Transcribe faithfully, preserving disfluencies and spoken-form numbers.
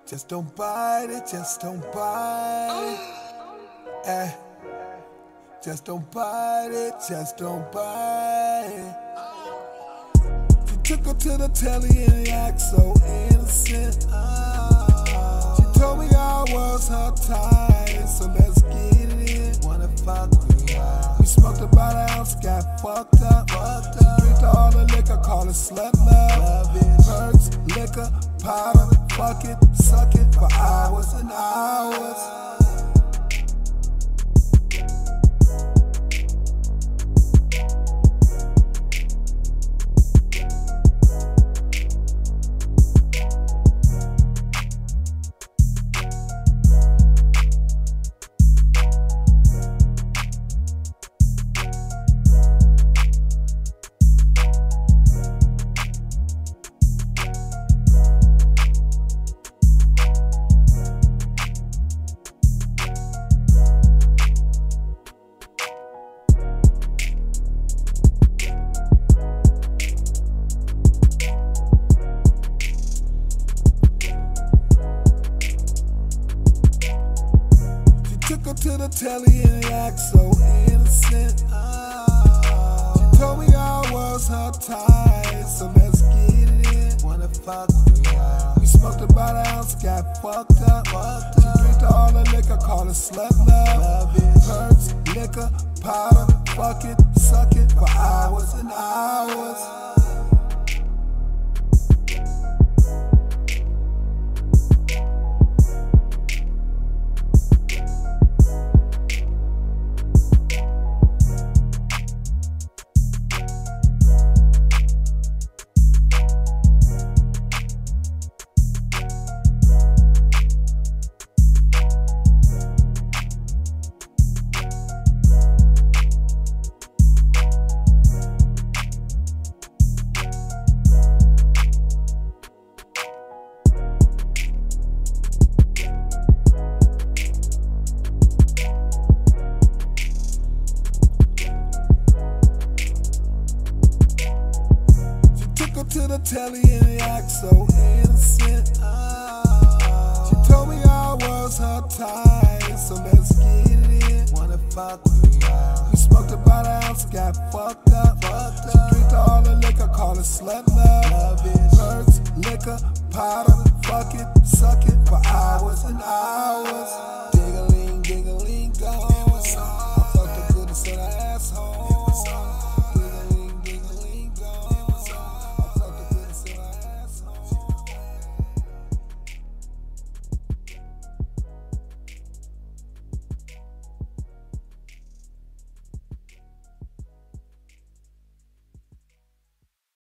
Just don't bite it, just don't bite. Eh. Just don't bite it, just don't bite. She took her to the telly and he acted so innocent. She told me I was her type, so let's get it in. Wanna fuck me out. We smoked about an ounce, got fucked up. She drank all the liquor, call it slut love. Perks, liquor, powder, fuck it, suck it for hours and hours. Took her to the telly and he acted so innocent. She told me I was her type, so let's get it in. Wanna fuck me out. We smoked about an ounce, got fucked up. She drank all the liquor, call it slut love. Perks, liquor, powder, fuck it, suck it for hours and hours. To the telly and he acted so innocent. She told me I was her type, so let's get it in. Wanna fuck me out. We smoked about an ounce, got fucked up. She drank all the liquor, call it slut love. Perks, liquor, powder, fuck it, suck it for hours and hours. Ding-a-ling, ding-a-ling.